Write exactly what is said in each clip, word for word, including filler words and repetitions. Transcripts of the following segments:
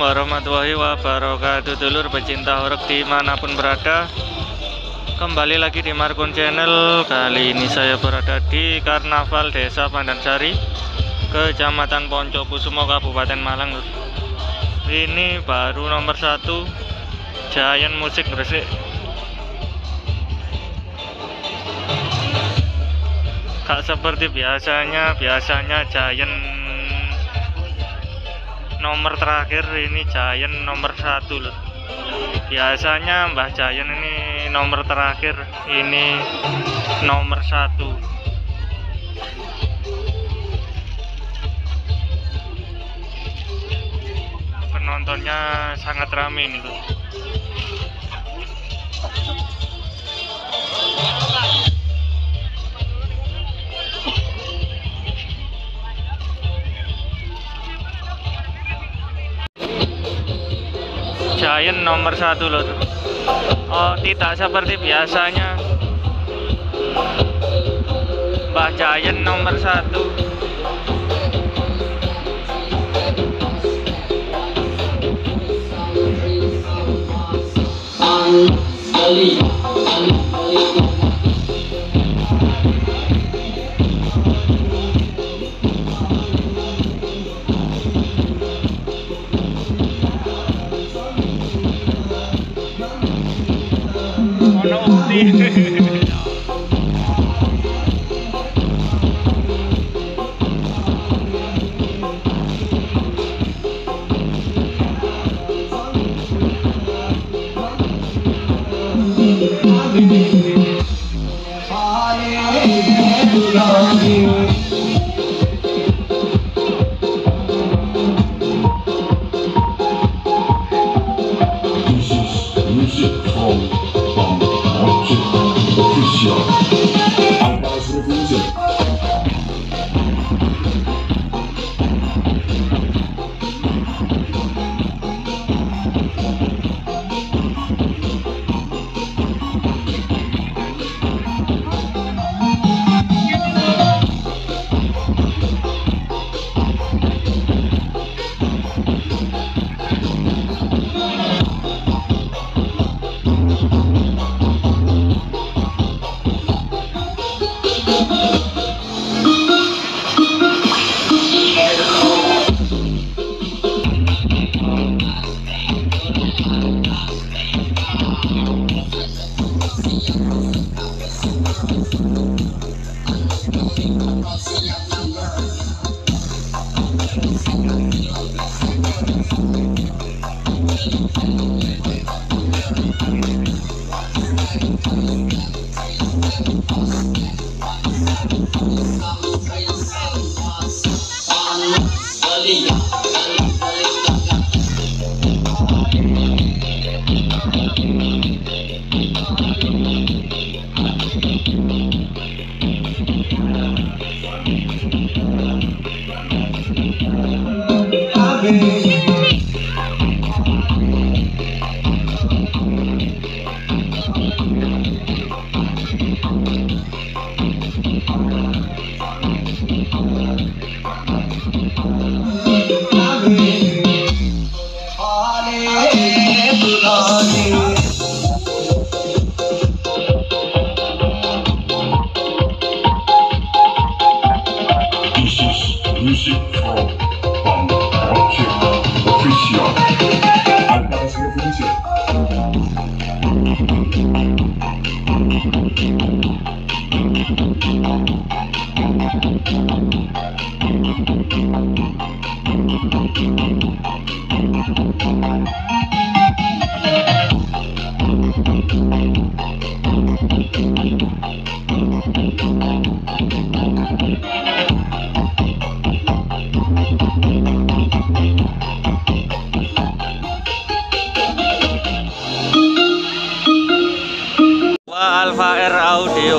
warahmatullahi wabarakatuh. Dulur pecinta horeg dimanapun berada, kembali lagi di Markun Channel. Kali ini saya berada di Karnaval Desa Pandansari, Kecamatan Poncokusumo, Kabupaten Malang. Ini baru nomor satu Giant Musik Gresik. Gak seperti biasanya, biasanya Giant nomor terakhir, ini Giant nomor satu loh. Biasanya Mbah Giant ini nomor terakhir, ini nomor satu. Penontonnya sangat ramai ini loh. Giant nomor satu loh. Oh, tidak seperti biasanya Mbah Giant nomor satu. Ali, Ali, Ali. Alfa R Audio.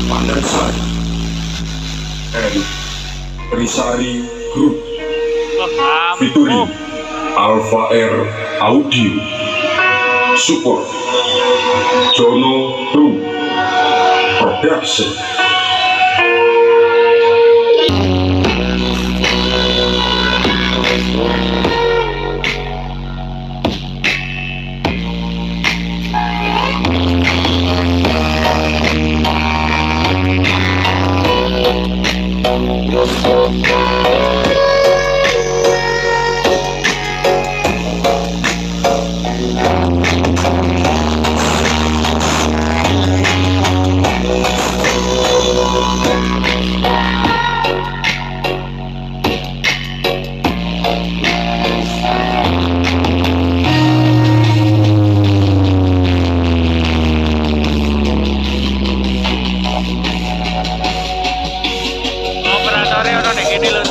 Pandansari and Trisari Group featuring Alpha Air Audio Support Jono two Production. Operatornya udah nih gini loh.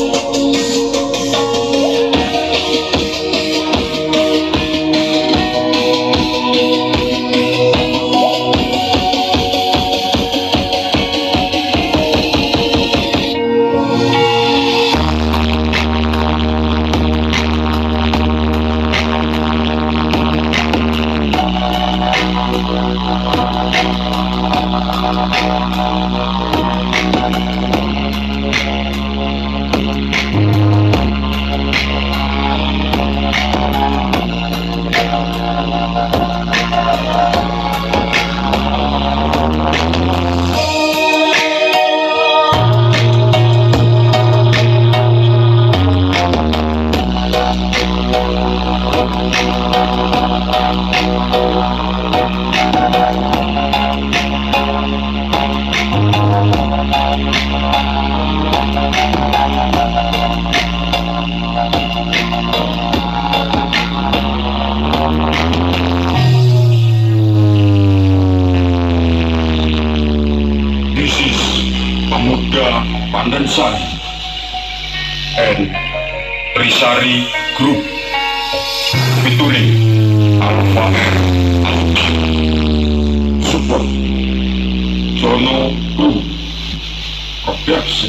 This is Pemuda Pandansari and Trisari Group featuring Alpha Air Audio Support Jono two Production.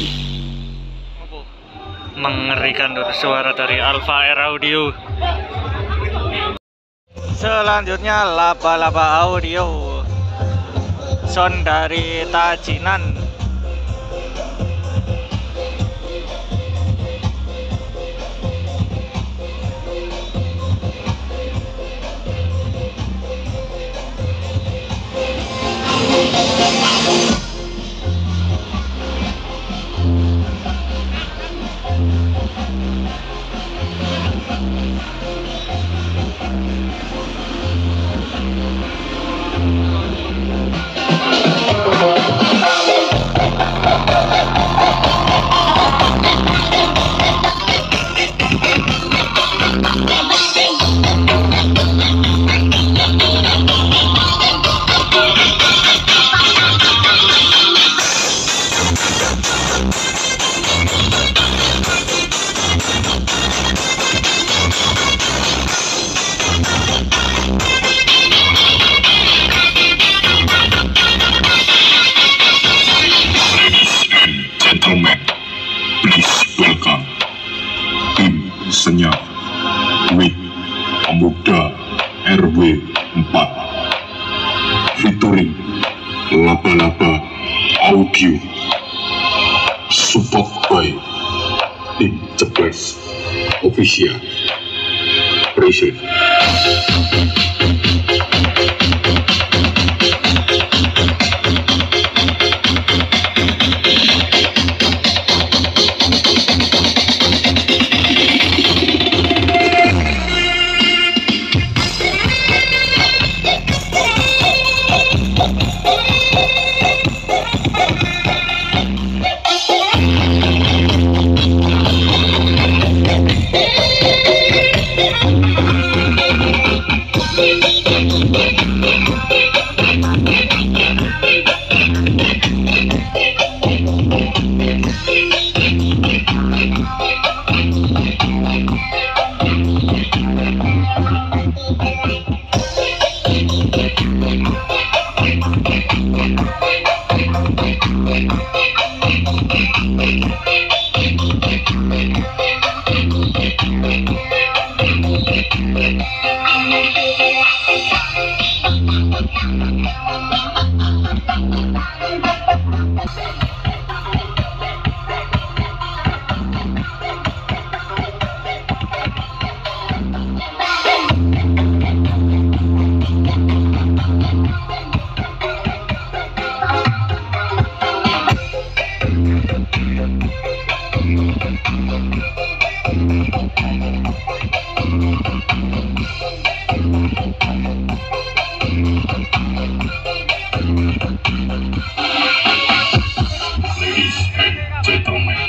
Mengerikan dari suara dari Alpha Air Audio. Selanjutnya Laba-Laba Audio, sound dari Tajinan. Gentlemen, please welcome tim senyap with Pemuda R W empat featuring Laba-Laba Audio support by tim Ceples Official. Appreciate. Ladies and gentlemen,